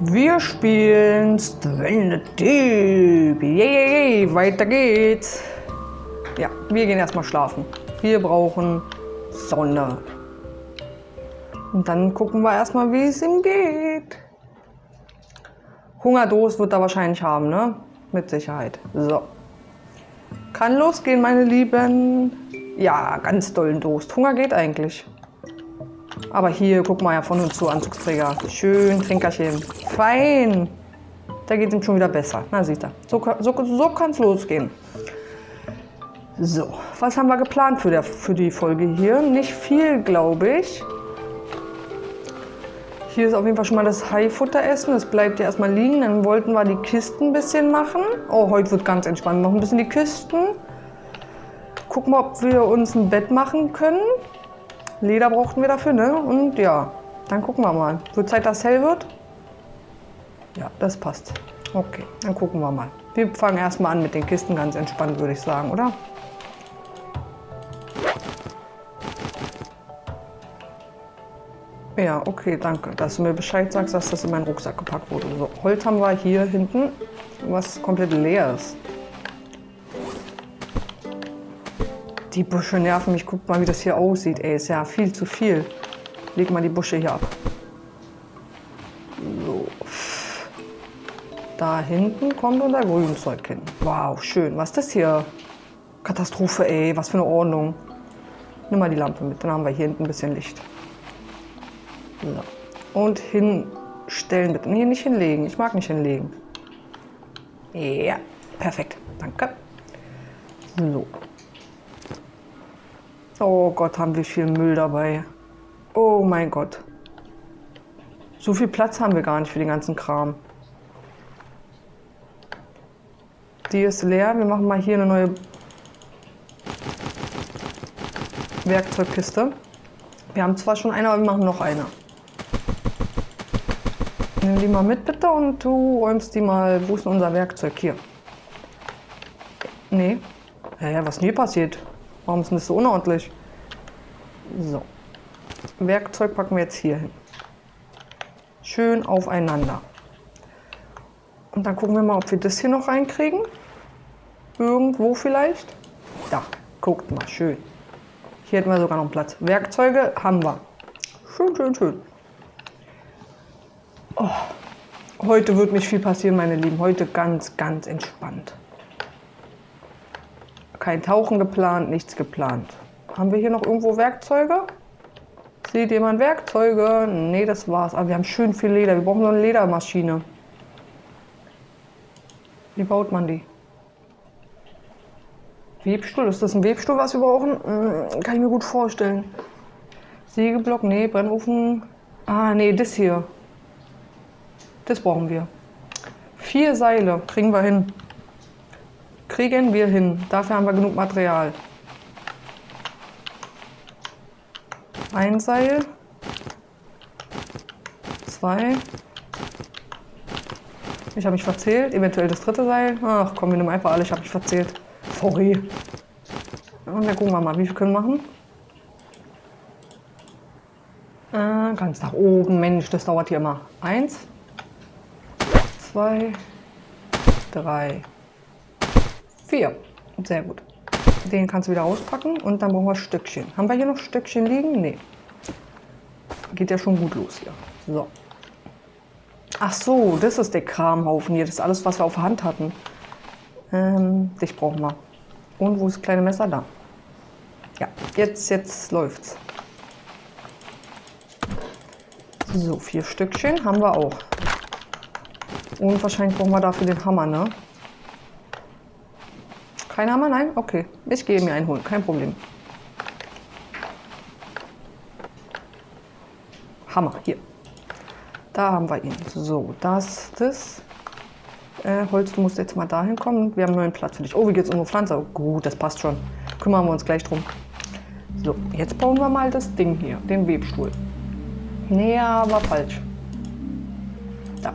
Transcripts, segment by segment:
Wir spielen Stranded Deep. Yay, weiter geht's. Ja, wir gehen erstmal schlafen. Wir brauchen Sonne. Und dann gucken wir erstmal, wie es ihm geht. Hungerdurst wird er wahrscheinlich haben, ne? Mit Sicherheit. So. Kann losgehen, meine Lieben. Ja, ganz dollen Durst. Hunger geht eigentlich. Aber hier, guck mal ja von und zu, Anzugsträger. Schön, Trinkerchen. Fein. Da geht es ihm schon wieder besser. Na, sieht er. So kann es losgehen. So, was haben wir geplant für die Folge hier? Nicht viel, glaube ich. Hier ist auf jeden Fall schon mal das Haifutter essen. Das bleibt ja erstmal liegen. Dann wollten wir die Kisten ein bisschen machen. Oh, heute wird ganz entspannt. Wir machen ein bisschen die Kisten. Gucken wir, ob wir uns ein Bett machen können. Leder brauchten wir dafür, ne? Und ja, dann gucken wir mal. Wird Zeit, dass es hell wird? Ja, das passt. Okay, dann gucken wir mal. Wir fangen erstmal an mit den Kisten, ganz entspannt, würde ich sagen, oder? Ja, okay, danke, dass du mir Bescheid sagst, dass das in meinen Rucksack gepackt wurde. So, Holz haben wir hier hinten, was komplett leer ist. Die Büsche nerven mich. Guck mal, wie das hier aussieht. Ey, ist ja viel zu viel. Leg mal die Büsche hier ab. So. Da hinten kommt unser Grünzeug hin. Wow, schön. Was ist das hier? Katastrophe, ey. Was für eine Ordnung. Nimm mal die Lampe mit. Dann haben wir hier hinten ein bisschen Licht. So. Und hinstellen bitte. Nee, nicht hinlegen. Ich mag nicht hinlegen. Ja, perfekt. Danke. So. Oh Gott, haben wir viel Müll dabei. Oh mein Gott. So viel Platz haben wir gar nicht für den ganzen Kram. Die ist leer. Wir machen mal hier eine neue Werkzeugkiste. Wir haben zwar schon eine, aber wir machen noch eine. Nimm die mal mit bitte und du räumst die mal. Wo ist denn unser Werkzeug? Hier. Nee. Ja, was ist denn hier passiert? Warum ist denn das so unordentlich? So. Werkzeug packen wir jetzt hier hin. Schön aufeinander. Und dann gucken wir mal, ob wir das hier noch reinkriegen. Irgendwo vielleicht. Da, guckt mal, schön. Hier hätten wir sogar noch Platz. Werkzeuge haben wir. Schön, schön, schön. Oh. Heute wird nicht viel passieren, meine Lieben. Heute ganz, ganz entspannt. Kein Tauchen geplant, nichts geplant. Haben wir hier noch irgendwo Werkzeuge? Sieht jemand Werkzeuge? Nee, das war's. Aber wir haben schön viel Leder. Wir brauchen so eine Ledermaschine. Wie baut man die? Webstuhl? Ist das ein Webstuhl, was wir brauchen? Kann ich mir gut vorstellen. Sägeblock? Nee, Brennofen. Ah, nee, das hier. Das brauchen wir. 4 Seile kriegen wir hin. Kriegen wir hin. Dafür haben wir genug Material. Ein Seil. 2. Ich habe mich verzählt. Eventuell das 3. Seil. Ach komm, wir nehmen einfach alle. Ich habe mich verzählt. Sorry. Und dann gucken wir mal, wie viel können wir machen. Ganz nach oben. Mensch, das dauert hier immer. 1, 2, 3. 4. Sehr gut. Den kannst du wieder auspacken und dann brauchen wir Stückchen. Haben wir hier noch Stückchen liegen? Nee. Geht ja schon gut los hier. So. Ach so, das ist der Kramhaufen hier. Das ist alles, was wir auf der Hand hatten. Dich brauchen wir. Und wo ist das kleine Messer? Da. Ja, jetzt läuft's. So, 4 Stückchen haben wir auch. Und wahrscheinlich brauchen wir dafür den Hammer, ne? Kein Hammer? Nein? Okay. Ich gehe mir einen holen. Kein Problem. Hammer. Hier. Da haben wir ihn. So, das. Holz, du musst jetzt mal dahin kommen. Wir haben einen neuen Platz für dich. Oh, wie geht's unsere Pflanze? Oh, gut, das passt schon. Kümmern wir uns gleich drum. So, jetzt bauen wir mal das Ding hier. Den Webstuhl. Nee, aber falsch. Da.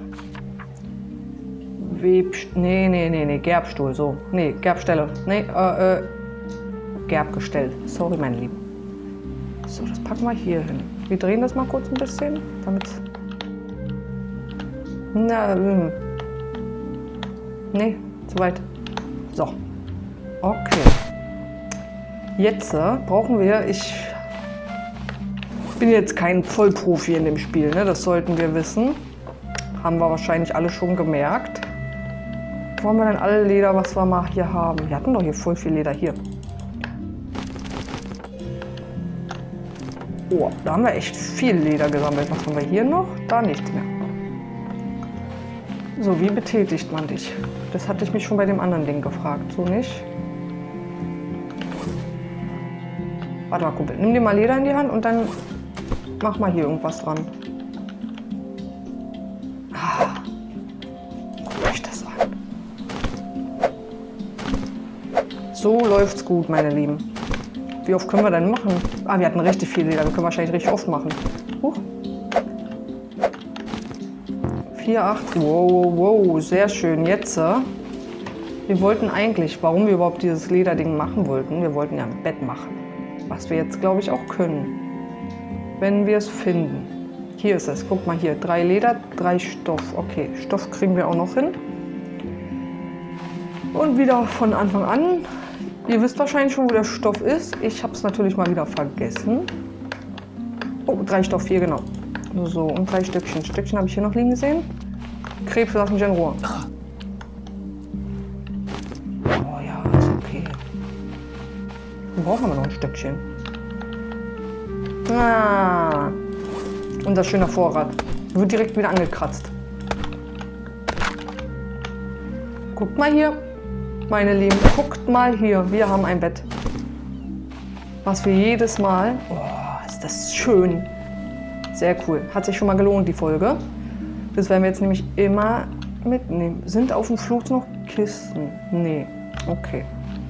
Nee, Gerbstuhl, so. Nee, Gerbstelle. Nee, Gerbgestell. Sorry, mein Lieben. So, das packen wir hier hin. Wir drehen das mal kurz ein bisschen, damit Na, nee, zu weit. So. Okay. Jetzt brauchen wir, ich bin jetzt kein Vollprofi in dem Spiel, ne? Das sollten wir wissen. Haben wir wahrscheinlich alle schon gemerkt. Wo haben wir denn alle Leder, was wir mal hier haben? Wir hatten doch hier voll viel Leder hier. Oh, da haben wir echt viel Leder gesammelt. Was haben wir hier noch? Da nichts mehr. So, wie betätigt man dich? Das hatte ich mich schon bei dem anderen Ding gefragt. So nicht. Warte mal, Kumpel. Nimm dir mal Leder in die Hand und dann mach mal hier irgendwas dran. Ah. Guckt euch das an. So läuft's gut, meine Lieben. Wie oft können wir denn machen? Ah, wir hatten richtig viel Leder. Wir können wahrscheinlich richtig oft machen. 4, 8. Wow, wow, sehr schön. Jetzt, wir wollten eigentlich, warum wir überhaupt dieses Lederding machen wollten, wir wollten ja ein Bett machen. Was wir jetzt, glaube ich, auch können. Wenn wir es finden. Hier ist es. Guck mal hier. 3 Leder, 3 Stoff. Okay, Stoff kriegen wir auch noch hin. Und wieder von Anfang an. Ihr wisst wahrscheinlich schon, wo der Stoff ist. Ich habe es natürlich mal wieder vergessen. Oh, 3 Stoff hier, genau. So, und 3 Stückchen. Stückchen habe ich hier noch liegen gesehen. Krebs, lass mich in Ruhe. Oh ja, ist okay. Wir brauchen aber noch ein Stückchen. Ah, unser schöner Vorrat. Wird direkt wieder angekratzt. Guckt mal hier, meine Lieben. Guckt mal hier. Wir haben ein Bett. Was wir jedes Mal... Oh, ist das schön. Sehr cool. Hat sich schon mal gelohnt, die Folge. Das werden wir jetzt nämlich immer mitnehmen. Sind auf dem Flug noch Kisten? Nee. Okay.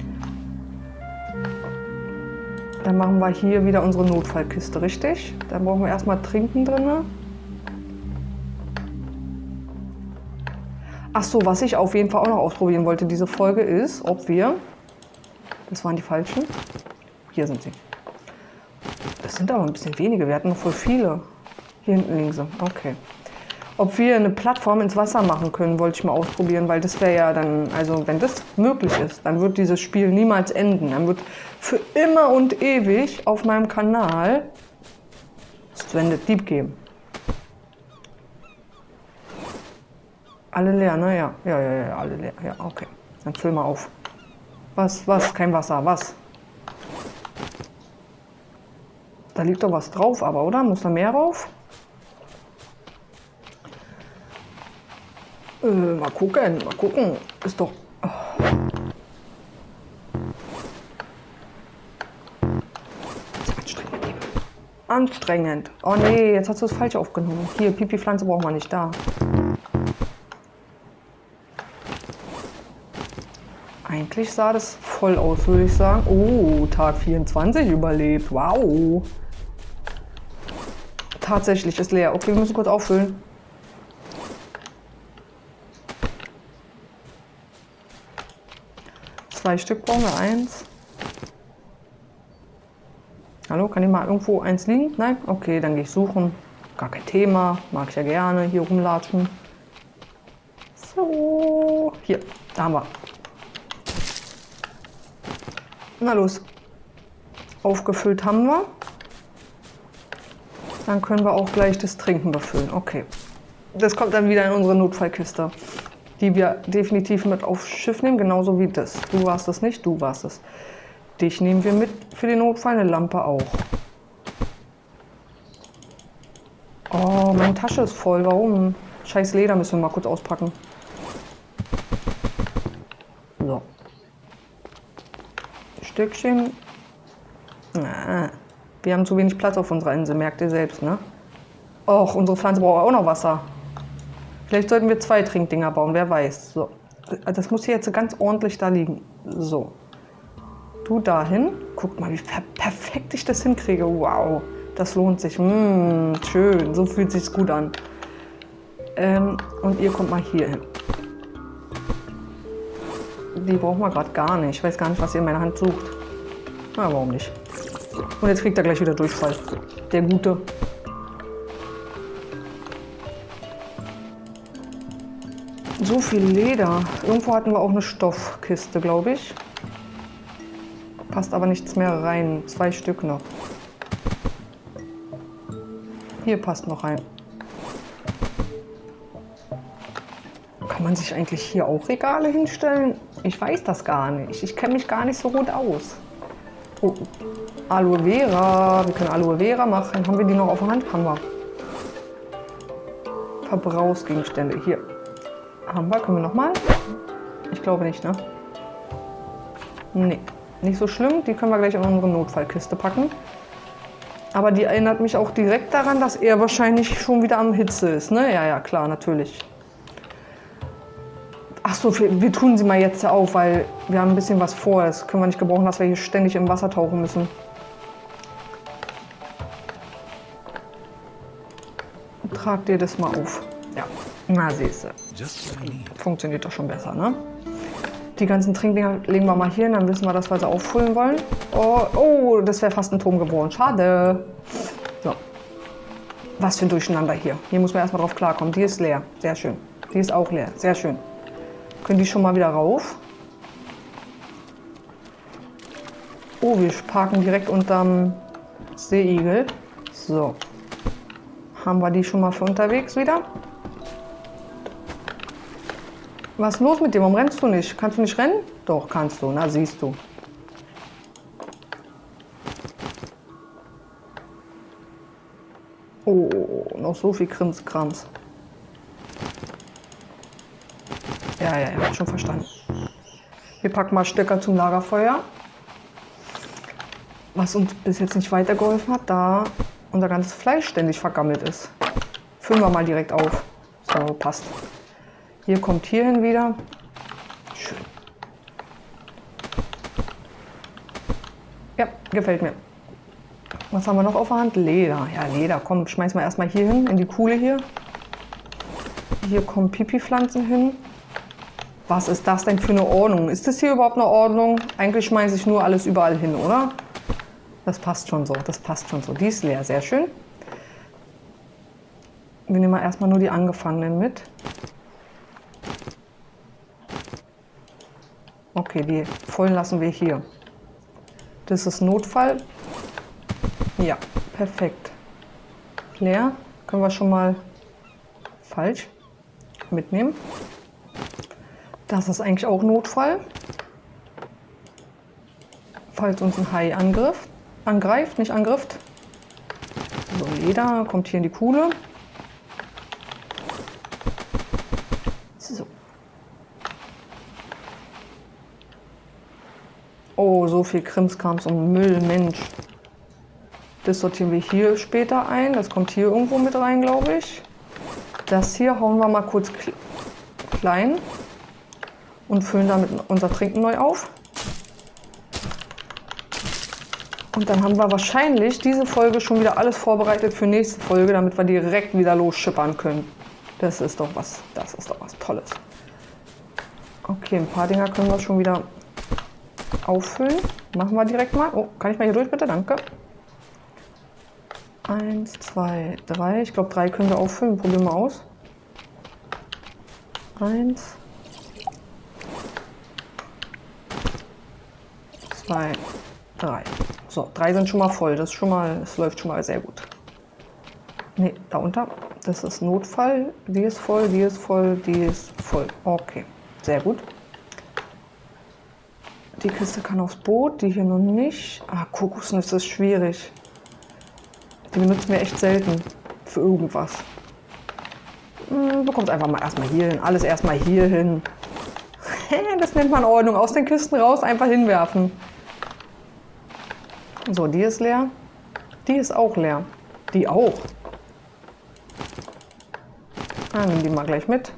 Dann machen wir hier wieder unsere Notfallkiste, richtig? Dann brauchen wir erstmal Trinken drin. Ach so, was ich auf jeden Fall auch noch ausprobieren wollte, diese Folge ist, ob wir... Das waren die falschen. Hier sind sie. Das sind aber ein bisschen wenige. Wir hatten noch voll viele. Hier hinten liegen sie. Okay. Ob wir eine Plattform ins Wasser machen können, wollte ich mal ausprobieren, weil das wäre ja dann, also wenn das möglich ist, dann wird dieses Spiel niemals enden. Dann wird für immer und ewig auf meinem Kanal Stranded Deep geben. Alle leer, ne? Ja, alle leer. Ja, okay. Dann füll mal auf. Was? Kein Wasser, was? Da liegt doch was drauf, aber, oder? Muss da mehr drauf? Mal gucken. Ist doch... Oh. Anstrengend. Oh nee, jetzt hast du es falsch aufgenommen. Hier, Pipi-Pflanze brauchen wir nicht da. Eigentlich sah das voll aus, würde ich sagen. Oh, Tag 24 überlebt. Wow. Tatsächlich ist leer. Okay, wir müssen kurz auffüllen. Zwei Stück brauchen wir, 1. Hallo, kann hier mal irgendwo eins liegen? Nein? Okay, dann gehe ich suchen. Gar kein Thema. Mag ich ja gerne hier rumlatschen. So, hier, da haben wir. Na los. Aufgefüllt haben wir. Dann können wir auch gleich das Trinken befüllen. Okay. Das kommt dann wieder in unsere Notfallkiste, die wir definitiv mit aufs Schiff nehmen, genauso wie das. Du warst es nicht, du warst es. Dich nehmen wir mit für den Notfall, eine Lampe auch. Oh, meine Tasche ist voll. Warum? Scheiß Leder müssen wir mal kurz auspacken. So. Stückchen. Na, wir haben zu wenig Platz auf unserer Insel, merkt ihr selbst, ne? Och, unsere Pflanze braucht auch noch Wasser. Vielleicht sollten wir 2 Trinkdinger bauen, wer weiß. So. Das muss hier jetzt ganz ordentlich da liegen. So. Du dahin. Guck mal, wie perfekt ich das hinkriege. Wow, das lohnt sich. Schön, so fühlt sich's gut an. Und ihr kommt mal hier hin. Die brauchen wir gerade gar nicht. Ich weiß gar nicht, was ihr in meiner Hand sucht. Na, warum nicht? Und jetzt kriegt er gleich wieder Durchfall. Der Gute. So viel Leder. Irgendwo hatten wir auch eine Stoffkiste, glaube ich. Passt aber nichts mehr rein. 2 Stück noch. Hier passt noch rein. Kann man sich eigentlich hier auch Regale hinstellen? Ich weiß das gar nicht. Ich kenne mich gar nicht so gut aus. Oh, Aloe Vera. Wir können Aloe Vera machen. Haben wir die noch auf der Hand? Haben wir. Verbrauchsgegenstände. Hier. Haben wir. Können wir nochmal? Ich glaube nicht, ne? Nee. Nicht so schlimm. Die können wir gleich in unsere Notfallkiste packen. Aber die erinnert mich auch direkt daran, dass er wahrscheinlich schon wieder am Hitze ist, ne? Ja, ja, klar, natürlich. Ach so, wir tun sie mal jetzt auf, weil wir haben ein bisschen was vor. Das können wir nicht gebrauchen, dass wir hier ständig im Wasser tauchen müssen. Trag dir das mal auf. Ja, na siehst du. Funktioniert doch schon besser, ne? Die ganzen Trinkdinger legen wir mal hier hin, dann wissen wir, dass wir sie auffüllen wollen. Oh, oh, das wäre fast ein Turm geworden. Schade. So. Was für ein Durcheinander hier. Hier muss man erstmal drauf klarkommen. Die ist leer. Sehr schön. Die ist auch leer. Sehr schön. Können die schon mal wieder rauf? Oh, wir parken direkt unterm Seeigel. So. Haben wir die schon mal für unterwegs wieder? Was ist los mit dir? Warum rennst du nicht? Kannst du nicht rennen? Doch, kannst du. Na, siehst du. Oh, noch so viel Krimskrams. Ja, ja, ja, schon verstanden. Wir packen mal Stöcker zum Lagerfeuer. Was uns bis jetzt nicht weitergeholfen hat, da unser ganzes Fleisch ständig vergammelt ist. Füllen wir mal direkt auf. So, passt. Hier kommt hierhin wieder. Schön. Ja, gefällt mir. Was haben wir noch auf der Hand? Leder. Ja, Leder. Komm, schmeißen wir erstmal hier hin, in die Kuhle hier. Hier kommen Pipi-Pflanzen hin. Was ist das denn für eine Ordnung? Ist das hier überhaupt eine Ordnung? Eigentlich schmeiße ich nur alles überall hin, oder? Das passt schon so, das passt schon so. Die ist leer, sehr schön. Wir nehmen mal erstmal nur die angefangenen mit. Okay, die vollen lassen wir hier. Das ist Notfall. Ja, perfekt. Leer. Können wir schon mal falsch mitnehmen. Das ist eigentlich auch Notfall. Falls uns ein Hai angreift, nicht angreift. So, Leder kommt hier in die Kuhle. So. Oh, so viel Krimskrams und Müll, Mensch. Das sortieren wir hier später ein. Das kommt hier irgendwo mit rein, glaube ich. Das hier hauen wir mal kurz klein und füllen damit unser Trinken neu auf. Und dann haben wir wahrscheinlich diese Folge schon wieder alles vorbereitet für nächste Folge, damit wir direkt wieder losschippern können. Das ist doch was Tolles. Okay, ein paar Dinger können wir schon wieder auffüllen. Machen wir direkt mal. Oh, kann ich mal hier durch, bitte? Danke. 1, 2, 3. Ich glaube, 3 können wir auffüllen. Probieren wir aus. 1, 2, 3. So, 3 sind schon mal voll. Das läuft schon mal sehr gut. Ne, da unter. Das ist Notfall. Die ist voll, die ist voll, die ist voll. Okay, sehr gut. Die Kiste kann aufs Boot, die hier noch nicht. Ah, Kokosnüsse ist schwierig. Die benutzen wir echt selten für irgendwas. Bekommt einfach mal erstmal hier hin. Alles erstmal hier hin. Das nennt man Ordnung. Aus den Kisten raus, einfach hinwerfen. So, die ist leer. Die ist auch leer. Die auch. Nehmen die mal gleich mit.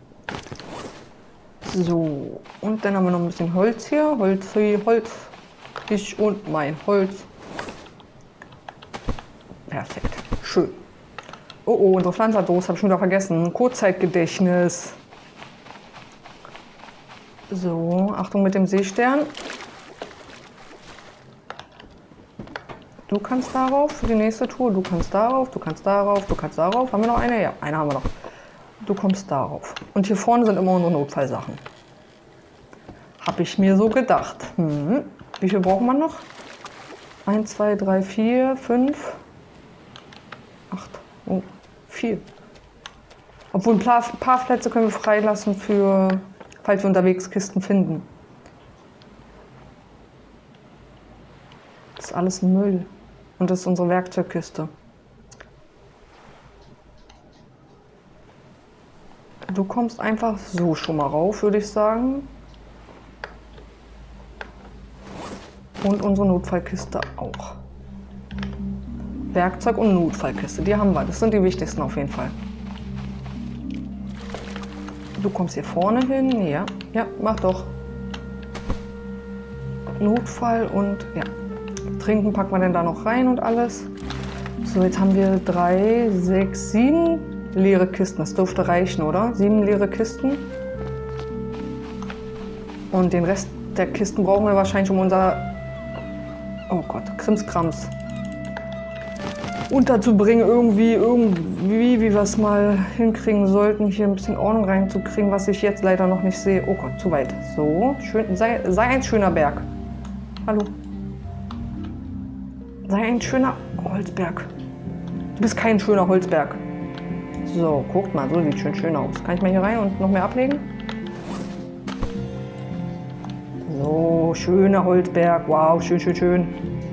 So, und dann haben wir noch ein bisschen Holz hier. Holz. Ich und mein Holz. Perfekt. Schön. Oh, oh, unsere Pflanzerdose habe ich schon wieder vergessen. Kurzzeitgedächtnis. So, Achtung mit dem Seestern. Du kannst darauf für die nächste Tour. Du kannst darauf, du kannst darauf, du kannst darauf. Haben wir noch eine? Ja, eine haben wir noch. Du kommst darauf. Und hier vorne sind immer unsere Notfallsachen. Habe ich mir so gedacht. Wie viel braucht man noch? 1, 2, 3, 4, 5, 8. Oh, 4. Obwohl ein paar Plätze können wir freilassen für, falls wir unterwegs Kisten finden. Das ist alles Müll. Und das ist unsere Werkzeugkiste. Du kommst einfach so schon mal rauf, würde ich sagen. Und unsere Notfallkiste auch. Werkzeug und Notfallkiste, die haben wir. Das sind die wichtigsten auf jeden Fall. Du kommst hier vorne hin. Ja, mach doch. Notfall und ja. Trinken packen wir denn da noch rein und alles. So, jetzt haben wir 3, 6, 7 leere Kisten. Das dürfte reichen, oder? 7 leere Kisten. Und den Rest der Kisten brauchen wir wahrscheinlich um unser, oh Gott, Krimskrams unterzubringen. Irgendwie, wie wir es mal hinkriegen sollten, hier ein bisschen Ordnung reinzukriegen, was ich jetzt leider noch nicht sehe. Oh Gott, zu weit. So, schön, sei ein schöner Berg. Hallo. Sei ein schöner Holzberg. Du bist kein schöner Holzberg. So, guckt mal, so sieht schön aus. Kann ich mal hier rein und noch mehr ablegen? So, schöner Holzberg. Wow, schön, schön, schön.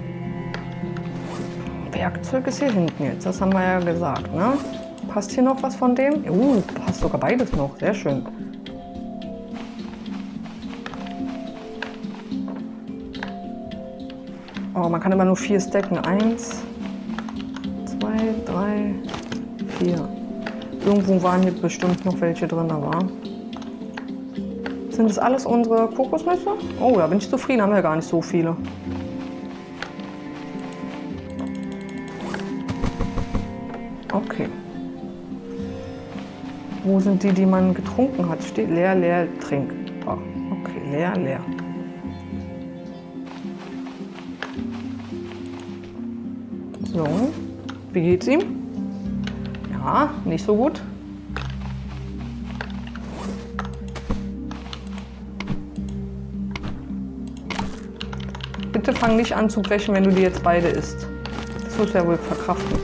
Werkzeug ist hier hinten jetzt. Das haben wir ja gesagt, ne? Passt hier noch was von dem? Passt sogar beides noch. Sehr schön. Oh, man kann immer nur 4 stacken. 1, 2, 3, 4. Irgendwo waren hier bestimmt noch welche drin, war. Sind das alles unsere Kokosnüsse? Oh, da bin ich zufrieden. Haben wir gar nicht so viele. Okay. Wo sind die, die man getrunken hat? Steht leer, leer, trink. Oh, okay, leer, leer. So, wie geht's ihm? Ja, nicht so gut. Bitte fang nicht an zu brechen, wenn du die jetzt beide isst. Das wirst du ja wohl verkraften.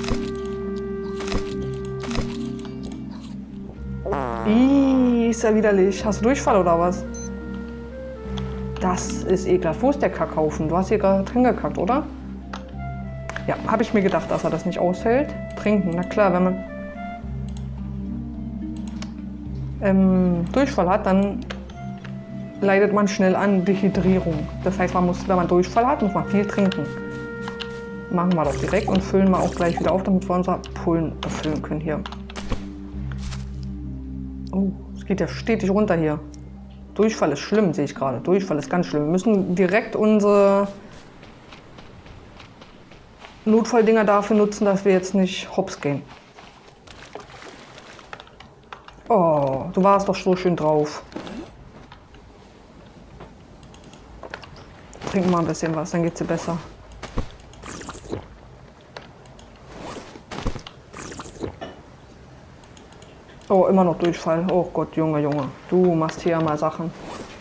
Ist ja widerlich. Hast du Durchfall oder was? Das ist ekelhaft. Wo ist der Kackhaufen? Du hast hier gerade drin gekackt, oder? Ja, habe ich mir gedacht, dass er das nicht aushält. Trinken, na klar, wenn man Durchfall hat, dann leidet man schnell an Dehydrierung. Das heißt, man muss, wenn man Durchfall hat, muss man viel trinken. Machen wir das direkt und füllen wir auch gleich wieder auf, damit wir unsere Pullen befüllen können hier. Oh, es geht ja stetig runter hier. Durchfall ist schlimm, sehe ich gerade. Durchfall ist ganz schlimm. Wir müssen direkt unsere Notfalldinger dafür nutzen, dass wir jetzt nicht hops gehen. Oh, du warst doch so schön drauf. Trink mal ein bisschen was, dann geht's dir besser. Oh, immer noch Durchfall. Oh Gott, Junge, Junge. Du machst hier mal Sachen.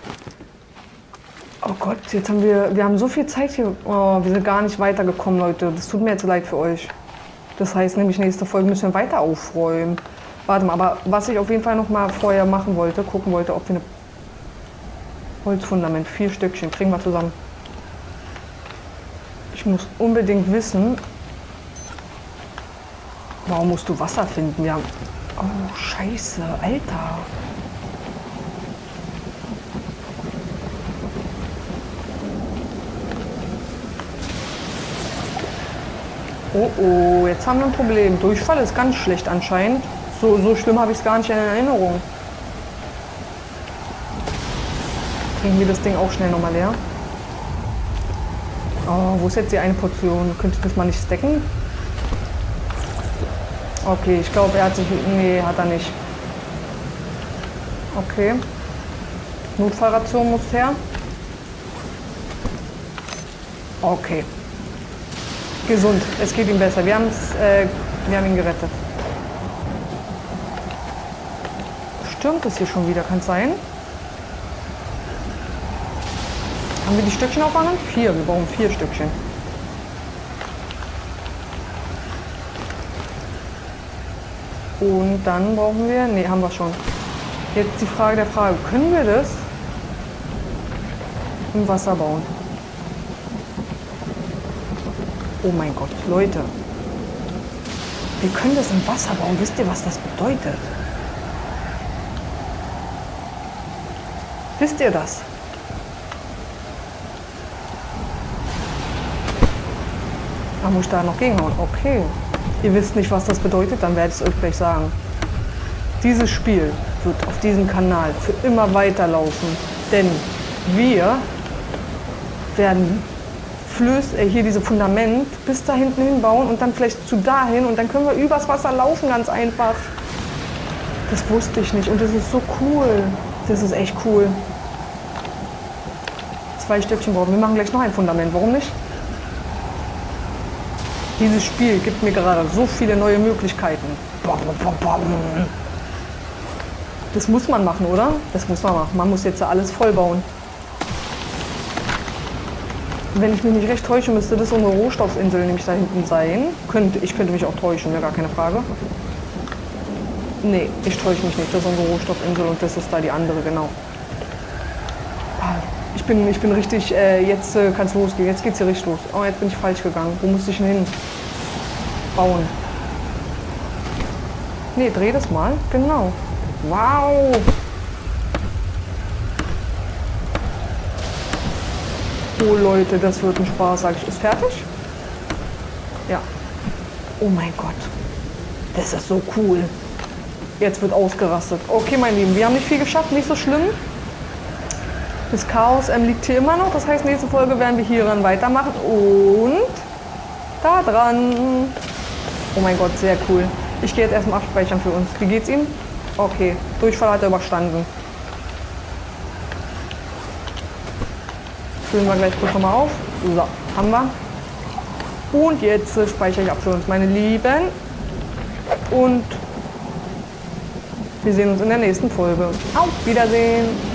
Oh Gott, jetzt haben wir haben so viel Zeit hier. Oh, wir sind gar nicht weitergekommen, Leute. Das tut mir jetzt leid für euch. Das heißt nämlich, nächste Folge müssen wir weiter aufräumen. Warte mal, aber was ich auf jeden Fall noch mal vorher machen wollte, gucken wollte, ob wir eine Holzfundament, 4 Stückchen, kriegen wir zusammen. Ich muss unbedingt wissen, warum musst du Wasser finden? Wir haben, oh Scheiße, Alter. Oh oh, jetzt haben wir ein Problem. Durchfall ist ganz schlecht anscheinend. So schlimm habe ich es gar nicht in Erinnerung. Kriegen wir das Ding auch schnell nochmal leer. Oh, wo ist jetzt die eine Portion? Könnte ich das mal nicht stacken? Okay, ich glaube, er hat sich... Nee, hat er nicht. Okay. Notfallration muss her. Okay. Gesund, es geht ihm besser. Wir haben ihn gerettet. stürmt es hier schon wieder, kann es sein? Haben wir die Stückchen aufgehangen? 4, wir brauchen 4 Stückchen. Und dann brauchen wir, ne, haben wir schon. Jetzt die Frage der Frage, können wir das im Wasser bauen? Oh mein Gott, Leute. Wir können das im Wasser bauen. Wisst ihr, was das bedeutet? Wisst ihr das? Da muss ich da noch gegenhauen. Okay. Ihr wisst nicht, was das bedeutet, dann werde ich es euch gleich sagen. Dieses Spiel wird auf diesem Kanal für immer weiterlaufen. Denn wir werden hier diese Fundament bis da hinten hinbauen und dann vielleicht zu dahin und dann können wir übers Wasser laufen, ganz einfach. Das wusste ich nicht und das ist so cool. Das ist echt cool. 2 Stückchen brauchen wir. Wir machen gleich noch ein Fundament, warum nicht? Dieses Spiel gibt mir gerade so viele neue Möglichkeiten. Das muss man machen, oder? Das muss man machen. Man muss jetzt alles voll bauen. Wenn ich mich nicht recht täusche, müsste das unsere Rohstoffinsel nämlich da hinten sein. Ich könnte mich auch täuschen, ja, gar keine Frage. Nee, ich täusche mich nicht. Das ist unsere Rohstoffinsel und das ist da die andere, genau. Ich bin richtig, jetzt kann es losgehen. Jetzt geht's hier richtig los. Oh, jetzt bin ich falsch gegangen. Wo muss ich denn hin? Bauen. Nee, dreh das mal. Genau. Wow! Oh Leute, das wird ein Spaß, sag ich. Ist fertig? Ja. Oh mein Gott. Das ist so cool. Jetzt wird ausgerastet. Okay, mein Lieben, wir haben nicht viel geschafft, nicht so schlimm. Das Chaos liegt hier immer noch. Das heißt, nächste Folge werden wir hieran weitermachen. Und da dran. Oh mein Gott, sehr cool. Ich gehe jetzt erstmal abspeichern für uns. Wie geht's ihm? Okay, Durchfall hat er überstanden. Füllen wir gleich kurz nochmal auf. So, haben wir. Und jetzt speichere ich ab für uns, meine Lieben. Und wir sehen uns in der nächsten Folge. Auf Wiedersehen.